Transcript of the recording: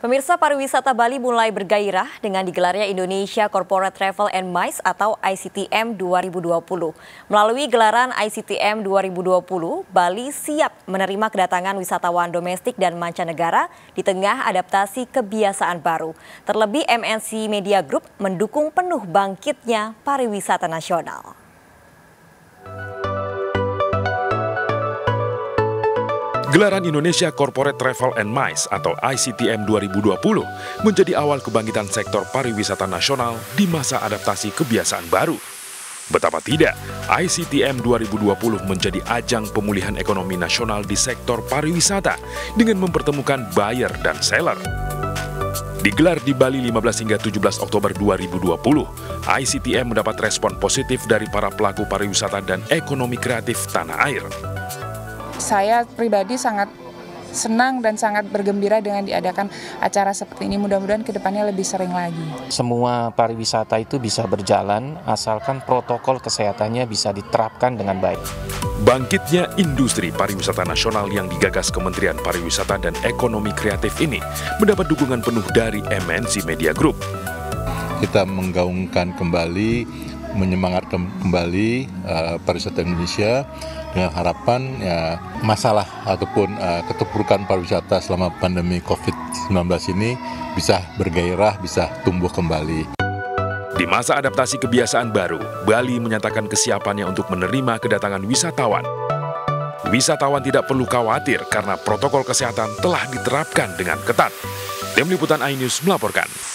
Pemirsa, pariwisata Bali mulai bergairah dengan digelarnya Indonesia Corporate Travel and MICE atau ICTM 2020. Melalui gelaran ICTM 2020, Bali siap menerima kedatangan wisatawan domestik dan mancanegara di tengah adaptasi kebiasaan baru. Terlebih MNC Media Group mendukung penuh bangkitnya pariwisata nasional. Gelaran Indonesia Corporate Travel and MICE atau ICTM 2020 menjadi awal kebangkitan sektor pariwisata nasional di masa adaptasi kebiasaan baru. Betapa tidak, ICTM 2020 menjadi ajang pemulihan ekonomi nasional di sektor pariwisata dengan mempertemukan buyer dan seller. Digelar di Bali 15 hingga 17 Oktober 2020, ICTM mendapat respon positif dari para pelaku pariwisata dan ekonomi kreatif tanah air. Saya pribadi sangat senang dan sangat bergembira dengan diadakan acara seperti ini. Mudah-mudahan kedepannya lebih sering lagi. Semua pariwisata itu bisa berjalan asalkan protokol kesehatannya bisa diterapkan dengan baik. Bangkitnya industri pariwisata nasional yang digagas Kementerian Pariwisata dan Ekonomi Kreatif ini mendapat dukungan penuh dari MNC Media Group. Kita menggaungkan kembali, menyemangatkan kembali pariwisata Indonesia dengan harapan masalah ataupun keterpurukan pariwisata selama pandemi COVID-19 ini bisa bergairah, bisa tumbuh kembali. Di masa adaptasi kebiasaan baru, Bali menyatakan kesiapannya untuk menerima kedatangan wisatawan. Wisatawan tidak perlu khawatir karena protokol kesehatan telah diterapkan dengan ketat. Tim Liputan iNews melaporkan.